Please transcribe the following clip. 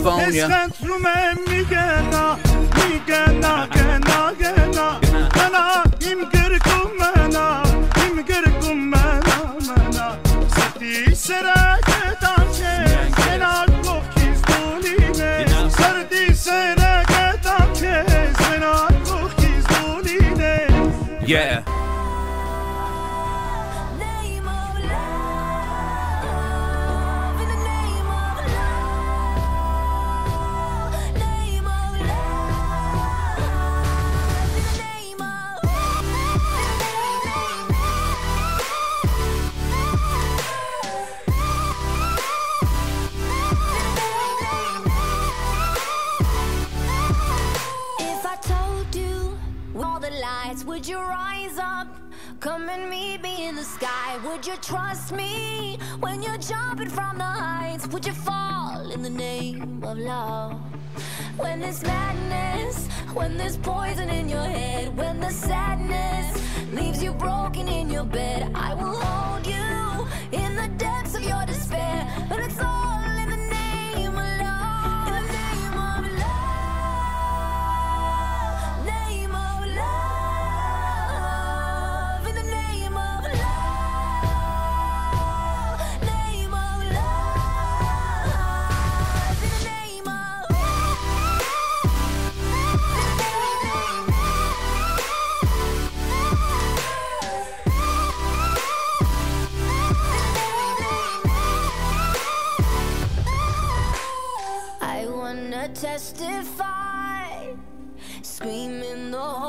California. Yeah. Would you rise up, come and meet me in the sky? Would you trust me when you're jumping from the heights? Would you fall in the name of love? When there's madness, when there's poison in your head, when the sadness leaves you broken in your bed, I will hold you in the depths of your despair. But it's all in the name of love, in the name of love, name of love. Testify, screaming the